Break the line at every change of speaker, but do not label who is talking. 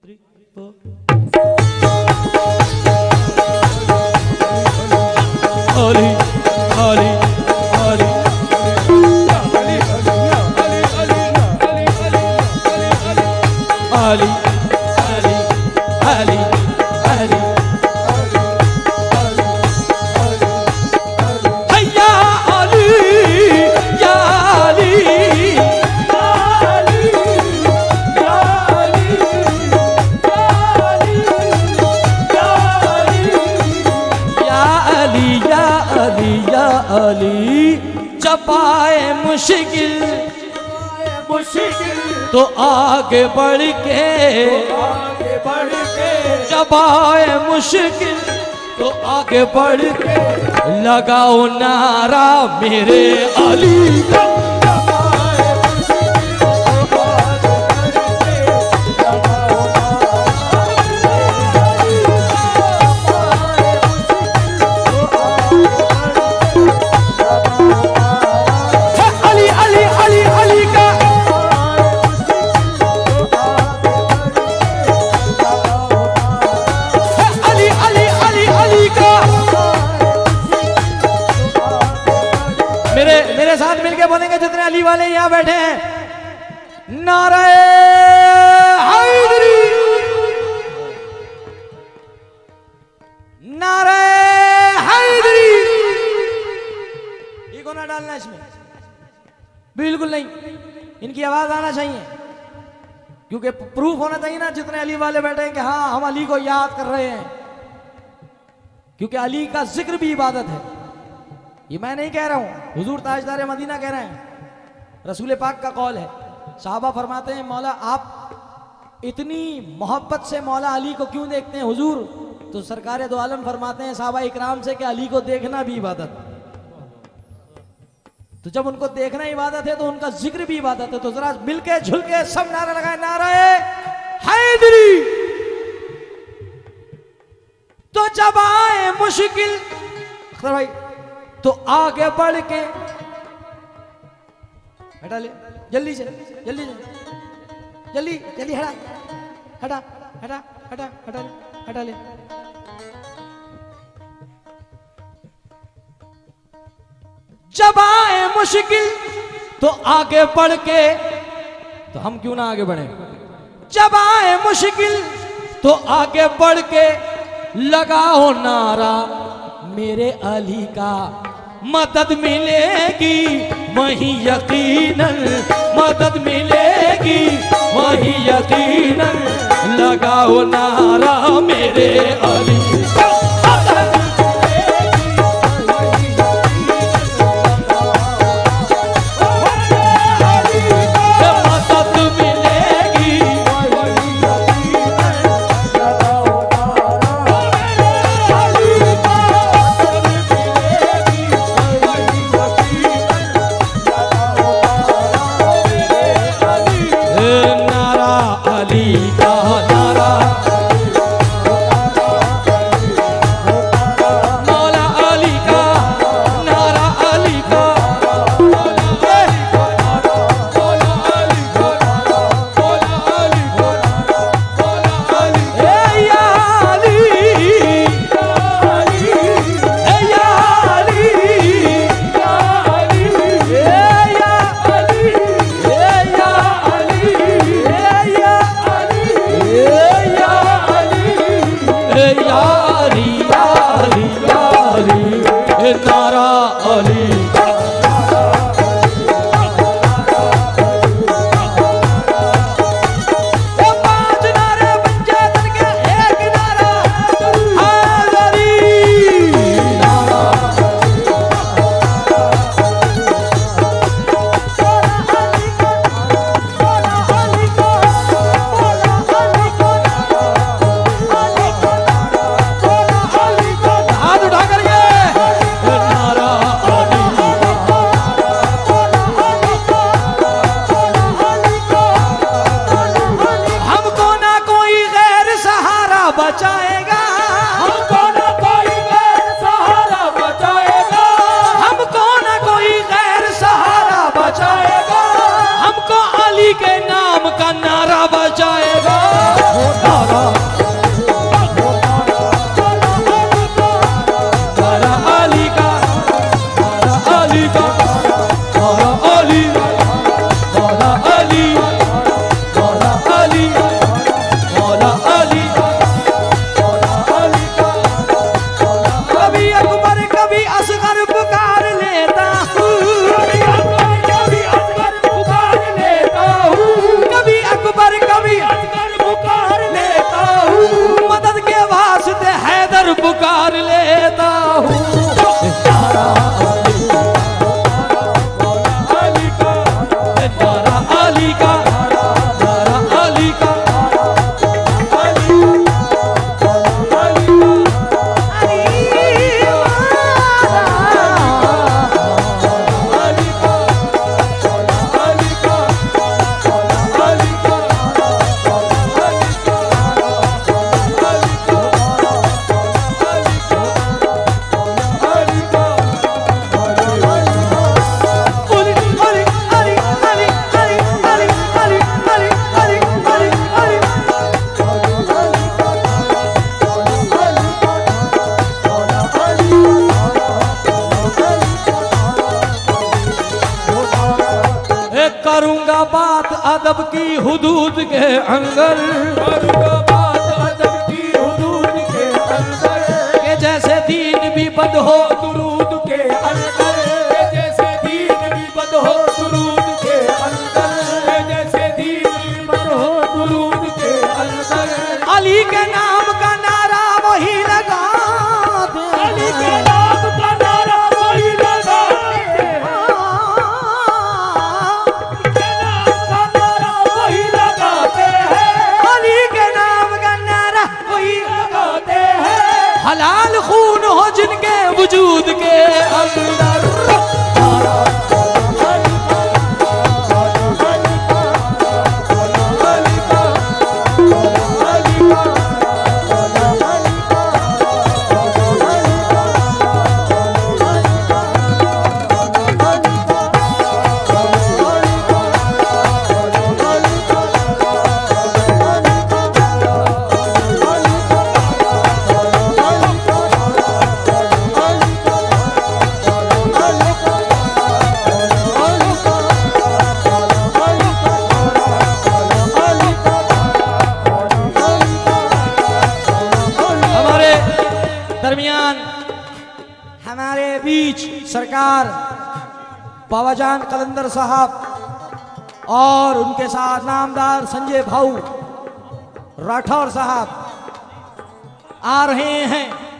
3, 4. Ali, Ali, Ali. Ali, Ali, Ali, Ali. Hayya Ali, ya Ali, ya Ali, ya Ali, ya Ali, ya Ali, ya Ali, ya Ali. जब आए मुश्किल तो आगे बढ़ के जब आए मुश्किल तो आगे बढ़ के लगाओ नारा मेरे अली का। मेरे साथ मिलके बोलेंगे जितने अली वाले यहाँ बैठे हैं, नारे हैदरी, नारे हैदरी। ईगो ना डालना इसमें, बिल्कुल नहीं। इनकी आवाज आना चाहिए, क्योंकि प्रूफ होना चाहिए ना जितने अली वाले बैठे हैं कि हाँ हम अली को याद कर रहे हैं, क्योंकि अली का जिक्र भी इबादत है। ये मैं नहीं कह रहा हूं, हुजूर ताजदार मदीना कह रहे हैं, रसूल पाक का कौल है। साहबा फरमाते हैं मौला आप इतनी मोहब्बत से मौला अली को क्यों देखते हैं हुजूर? तो सरकार दो आलम फरमाते हैं साहबा इकराम से कि अली को देखना भी इबादत। तो जब उनको देखना इबादत है तो उनका जिक्र भी इबादत है। तो जरा मिलके झुलके सब नारा लगाए, नारे हैदरी। तो जब आए मुश्किल अख्तर भाई तो आगे बढ़ के हटा ले, जल्दी से जल्दी से जल्दी जल्दी हटा हटा हटा हटा हटा ले हटा ले। जब आए मुश्किल तो आगे बढ़ के, तो हम क्यों ना आगे बढ़े? जब आए मुश्किल तो आगे बढ़ के लगाओ नारा मेरे अली का। मदद मिलेगी वहीं यकीनन, मदद मिलेगी वहीं यकीनन। लगाओ नारा मेरे अली का। के नाम का नारा बजाएगा। अदब की हुदूद के अंदर,
फर्रुखाबाद अदब की हुदूद के अंदर,
के जैसे दीन भी बद हो
दुरूद के अंदर, जैसे दीन भी बद हो दुरूद के अंदर, जैसे दीन भी बद हो दुरूद के अंदर।
अली के नाम का नारा वही लगा दे,
अली के नाम का नारा वही लगा दे, वही लगाते हैं,
अली के नाम का नारा वही
लगाते हैं।
हलाल खून हो जिनके वजूद के अंदर। दरमियान हमारे बीच सरकार बाबाजान कलंदर साहब और उनके साथ नामदार संजय भाऊ राठौर साहब आ रहे हैं।